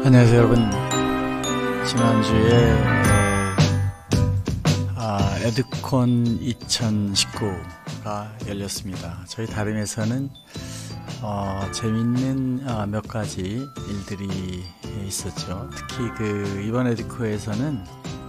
안녕하세요 여러분. 지난주에 에듀콘 2019가 열렸습니다. 저희 다림에서는 재밌는 몇 가지 일들이 있었죠. 특히 이번 에듀코에서는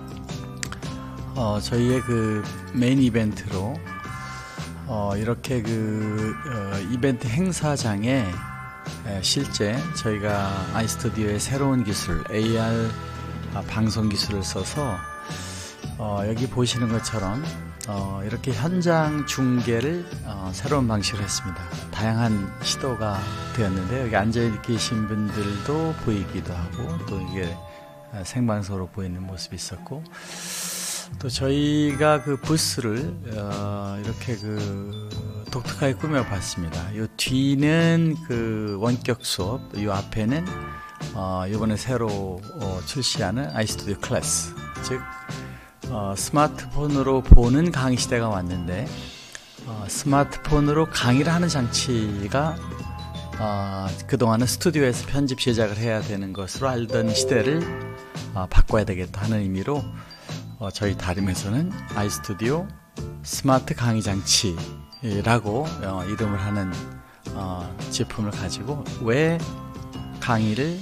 저희의 메인 이벤트로 이렇게 이벤트 행사장에 실제 저희가 아이스튜디오의 새로운 기술 AR 방송 기술을 써서 여기 보시는 것처럼 이렇게 현장 중계를 새로운 방식으로 했습니다. 다양한 시도가 되었는데 여기 앉아 계신 분들도 보이기도 하고 또 이게 생방송으로 보이는 모습이 있었고, 또 저희가 부스를 이렇게 독특하게 꾸며 봤습니다. 이 뒤는 원격 수업, 이 앞에는 이번에 새로 출시하는 아이스튜디오 클래스, 즉 스마트폰으로 보는 강의 시대가 왔는데 스마트폰으로 강의를 하는 장치가 그동안은 스튜디오에서 편집 제작을 해야 되는 것으로 알던 시대를 바꿔야 되겠다 하는 의미로 저희 다림에서는 아이스튜디오 스마트 강의 장치라고 이름을 하는 제품을 가지고 왜 강의를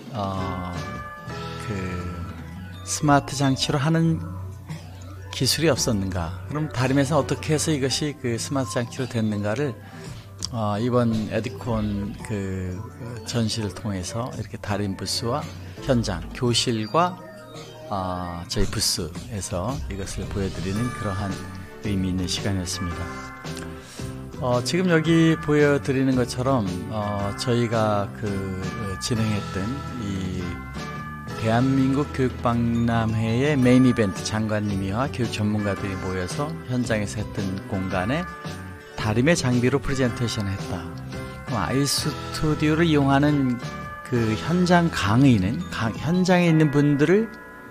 스마트 장치로 하는 기술이 없었는가, 그럼 다림에서 어떻게 해서 이것이 스마트 장치로 됐는가를 이번 에듀콘 전시를 통해서 이렇게 다림 부스와 현장 교실과 저희 부스에서 이것을 보여드리는 그러한 의미 있는 시간이었습니다. 지금 여기 보여드리는 것처럼 저희가 진행했던 이 대한민국 교육박람회의 메인 이벤트 장관님이와 교육 전문가들이 모여서 현장에서 했던 공간에 다림의 장비로 프레젠테이션을 했다. 아이스튜디오를 이용하는 현장 강의는 현장에 있는 분들을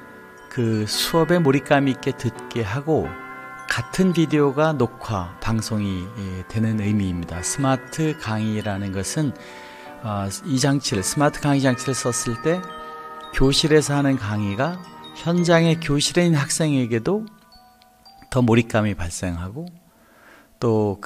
수업에 몰입감 있게 듣게 하고 같은 비디오가 녹화, 방송이 되는 의미입니다. 스마트 강의라는 것은 이 장치를, 스마트 강의 장치를 썼을 때 교실에서 하는 강의가 현장의 교실에 있는 학생에게도 더 몰입감이 발생하고 또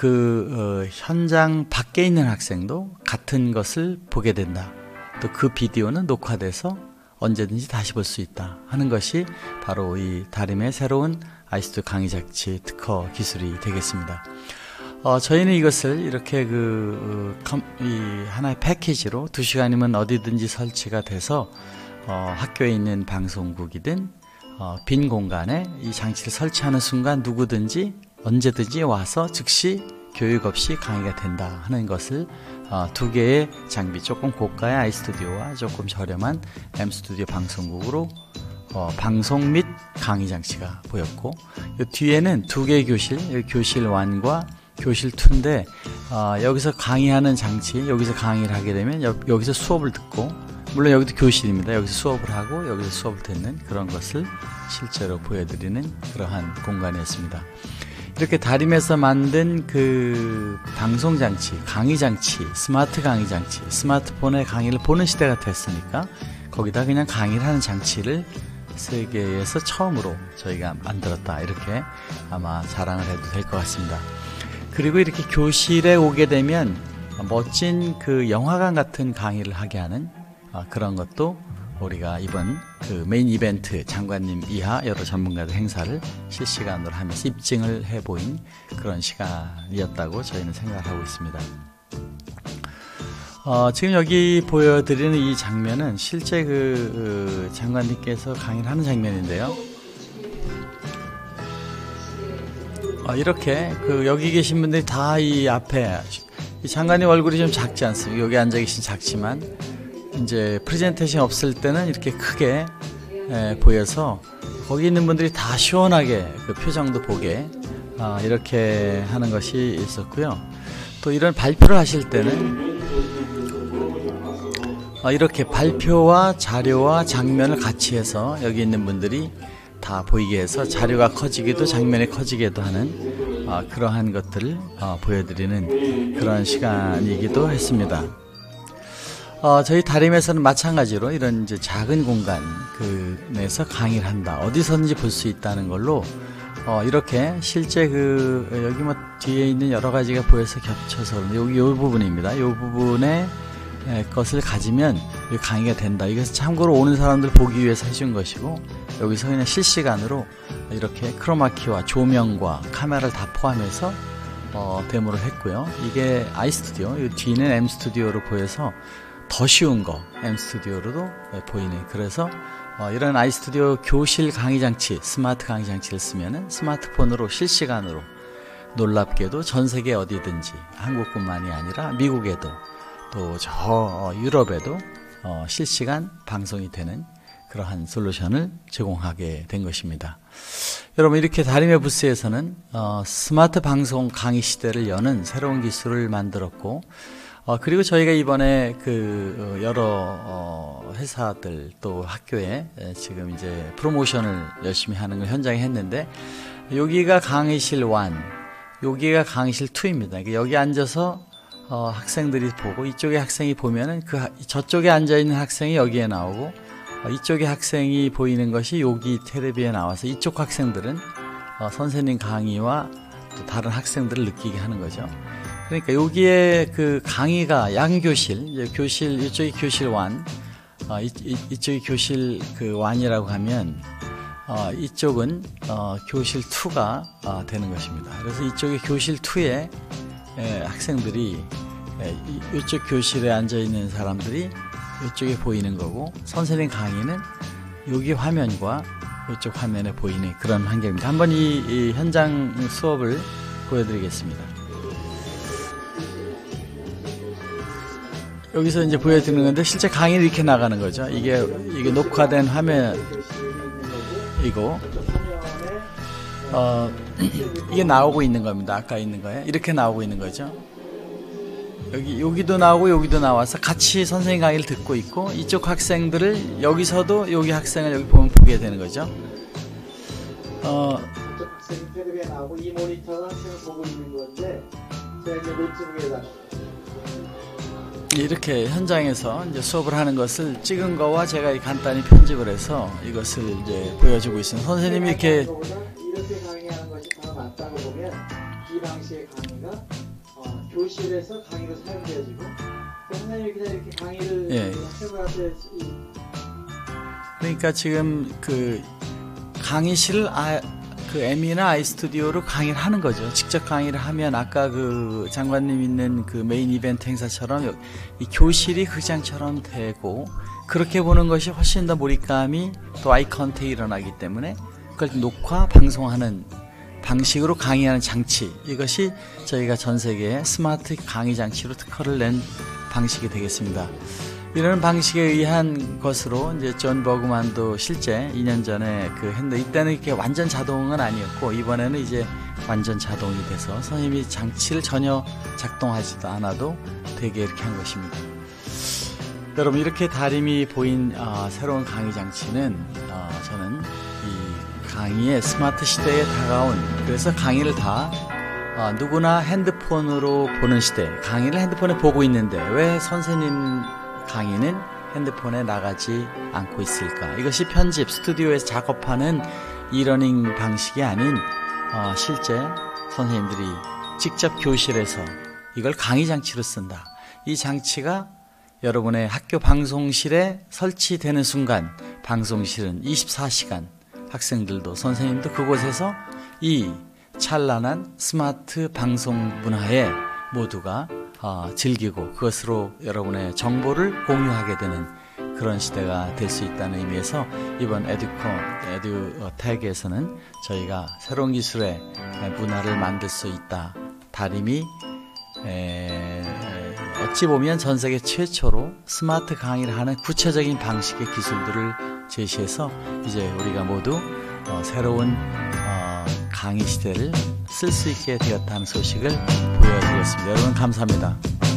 현장 밖에 있는 학생도 같은 것을 보게 된다. 또 비디오는 녹화돼서 언제든지 다시 볼 수 있다 하는 것이 바로 이 다림의 새로운 아이스튜디오 강의 장치 특허 기술이 되겠습니다. 저희는 이것을 이렇게 이 하나의 패키지로 2시간이면 어디든지 설치가 돼서 학교에 있는 방송국이든 빈 공간에 이 장치를 설치하는 순간 누구든지 언제든지 와서 즉시 교육 없이 강의가 된다 하는 것을 두 개의 장비, 조금 고가의 아이스튜디오와 조금 저렴한 M스튜디오 방송국으로 방송 및 강의 장치가 보였고, 이 뒤에는 두 개의 교실, 교실 1과 교실 2인데 여기서 강의하는 장치, 여기서 강의를 하게 되면 여기서 수업을 듣고, 물론 여기도 교실입니다. 여기서 수업을 하고 여기서 수업을 듣는 그런 것을 실제로 보여드리는 그러한 공간이었습니다. 이렇게 다림에서 만든 방송 장치, 강의 장치, 스마트 강의 장치, 스마트폰에 강의를 보는 시대가 됐으니까 거기다 그냥 강의를 하는 장치를 세계에서 처음으로 저희가 만들었다, 이렇게 아마 자랑을 해도 될 것 같습니다. 그리고 이렇게 교실에 오게 되면 멋진 영화관 같은 강의를 하게 하는 그런 것도 우리가 이번 메인 이벤트 장관님 이하 여러 전문가들 행사를 실시간으로 하면서 입증을 해보인 그런 시간이었다고 저희는 생각을 하고 있습니다. 지금 여기 보여드리는 이 장면은 실제 장관님께서 강의를 하는 장면인데요. 이렇게 여기 계신 분들이 다 이 앞에, 이 장관님 얼굴이 좀 작지 않습니까? 여기 앉아 계신 작지만 이제 프레젠테이션 없을 때는 이렇게 크게 보여서 거기 있는 분들이 다 시원하게 표정도 보게 이렇게 하는 것이 있었고요. 또 이런 발표를 하실 때는 이렇게 발표와 자료와 장면을 같이 해서 여기 있는 분들이 다 보이게 해서 자료가 커지기도 장면이 커지기도 하는 그러한 것들을 보여드리는 그런 시간이기도 했습니다. 저희 다림에서는 마찬가지로 이런 이제 작은 공간 내에서 강의를 한다. 어디서든지 볼 수 있다는 걸로 이렇게 실제 여기 뭐 뒤에 있는 여러 가지가 보여서 겹쳐서 여기 이 부분입니다. 이 부분에 것을 가지면 강의가 된다. 이것은 참고로 오는 사람들 보기 위해서 해준 것이고, 여기서 그냥 실시간으로 이렇게 크로마키와 조명과 카메라를 다 포함해서 데모를 했고요. 이게 아이스튜디오, 이 뒤는 M스튜디오로 보여서 더 쉬운 거 M스튜디오로도 보이네. 그래서 이런 아이스튜디오 교실 강의장치, 스마트 강의장치를 쓰면은 스마트폰으로 실시간으로, 놀랍게도 전 세계 어디든지, 한국뿐만이 아니라 미국에도 또 저 유럽에도 실시간 방송이 되는 그러한 솔루션을 제공하게 된 것입니다. 여러분, 이렇게 다림의 부스에서는 스마트 방송 강의 시대를 여는 새로운 기술을 만들었고, 그리고 저희가 이번에 여러 회사들 또 학교에 지금 이제 프로모션을 열심히 하는 걸 현장에 했는데, 여기가 강의실 1, 여기가 강의실 2입니다. 그러니까 여기 앉아서 학생들이 보고, 이쪽에 학생이 보면은 저쪽에 앉아있는 학생이 여기에 나오고, 이쪽에 학생이 보이는 것이 여기 텔레비에 나와서 이쪽 학생들은 선생님 강의와 또 다른 학생들을 느끼게 하는 거죠. 그러니까 여기에 강의가 양교실, 이쪽이 교실 1, 이쪽이 교실 1이라고 하면, 이쪽은 교실 2가 되는 것입니다. 그래서 이쪽이 교실 2에 학생들이, 이쪽 교실에 앉아있는 사람들이 이쪽에 보이는 거고, 선생님 강의는 여기 화면과 이쪽 화면에 보이는 그런 환경입니다. 한번 이 현장 수업을 보여드리겠습니다. 여기서 이제 보여드리는 건데, 실제 강의는 이렇게 나가는 거죠. 이게 녹화된 화면이고, 이게 나오고 있는 겁니다. 아까 있는 거에 이렇게 나오고 있는 거죠. 여기도 나오고 여기도 나와서 같이 선생님 강의를 듣고 있고, 이쪽 학생들을 여기서도 여기 학생을 여기 보면 보게 되는 거죠. 이쪽 학생이 텔레비에 나오고, 이 모니터는 학생을 보고 있는 건데, 제가 이제 노트북에다가 이렇게 현장에서 이제 수업을 하는 것을 찍은 거와 제가 간단히 편집을 해서 이것을 이제 보여주고 있습니다. 선생님이 이렇게 강의하는 것이 더 낫다고 보면, 이 방식의 강의가 교실에서 강의로 사용되어지고, 선생님이 그냥 이렇게 강의를 학생들 앞에, 그러니까 지금 강의실을 M이나 아이스튜디오로 강의를 하는 거죠. 직접 강의를 하면 아까 장관님 있는 메인 이벤트 행사처럼 이 교실이 극장처럼 되고, 그렇게 보는 것이 훨씬 더 몰입감이, 또 아이 컨택이 일어나기 때문에 그걸 녹화, 방송하는 방식으로 강의하는 장치, 이것이 저희가 전 세계에 스마트 강의 장치로 특허를 낸 방식이 되겠습니다. 이런 방식에 의한 것으로 이제 존 버그만도 실제 2년 전에 했는데, 이때는 이렇게 완전 자동은 아니었고, 이번에는 이제 완전 자동이 돼서 선생님이 장치를 전혀 작동하지도 않아도 되게 이렇게 한 것입니다. 여러분, 이렇게 다림이 보인 새로운 강의 장치는 저는 이 강의의 스마트 시대에 다가온, 그래서 강의를 다 누구나 핸드폰으로 보는 시대, 강의를 핸드폰에 보고 있는데 왜 선생님 강의는 핸드폰에 나가지 않고 있을까? 이것이 편집, 스튜디오에서 작업하는 이러닝 방식이 아닌 실제 선생님들이 직접 교실에서 이걸 강의 장치로 쓴다. 이 장치가 여러분의 학교 방송실에 설치되는 순간, 방송실은 24시간 학생들도 선생님도 그곳에서 이 찬란한 스마트 방송 문화에 모두가 즐기고, 그것으로 여러분의 정보를 공유하게 되는 그런 시대가 될 수 있다는 의미에서 이번 에듀텍에서는 저희가 새로운 기술의 문화를 만들 수 있다. 다림이 어찌 보면 전 세계 최초로 스마트 강의를 하는 구체적인 방식의 기술들을 제시해서 이제 우리가 모두 새로운 강의 시대를 쓸 수 있게 되었다는 소식을 보여드렸습니다. 여러분 감사합니다.